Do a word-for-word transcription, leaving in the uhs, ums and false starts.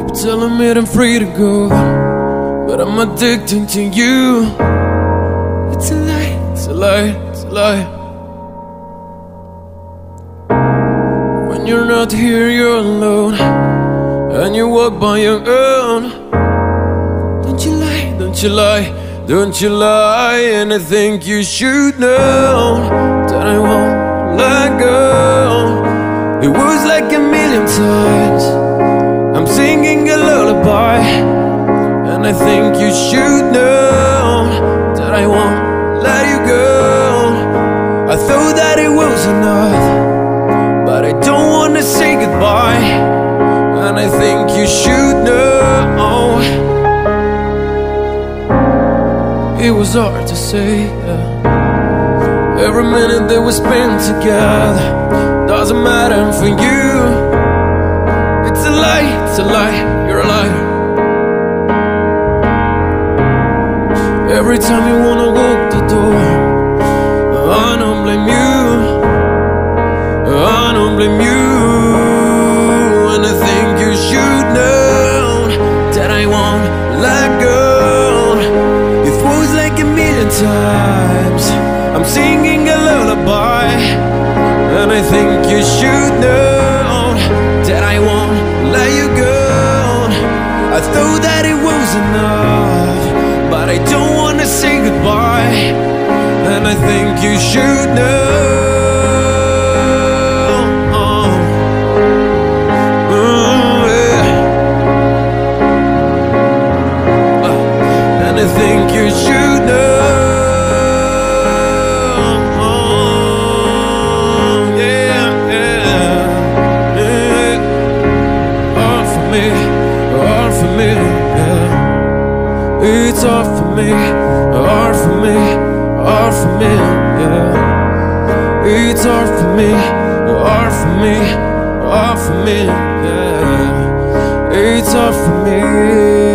telling me I'm free to go, but I'm addicted to you. It's a lie, it's a lie, it's a lie. When you're not here, you're alone, and you walk by your own. Don't you lie, don't you lie, don't you lie. And I think you should know that I won't let go. It was like a million times I'm singing a lullaby, and I think you should know that I won't let you go. I thought that it was enough, but I don't wanna say goodbye, and I think you should know. It was hard to say, yeah. Every minute that we spent together doesn't matter for you. It's a lie, it's a lie, you're a liar. Every time you wanna walk the door, I don't blame you, I don't blame you. And I think you should know that I won't let go. It was like a million times I'm singing a lullaby, and I think you should know that I won't let you go. I thought that it was enough, but I don't wanna say goodbye, and I think you should know. Oh, yeah. uh, and I think you should know. It's hard for me, hard for me, hard for me, yeah. It's hard for me, hard for me, hard for me, yeah. It's hard for me.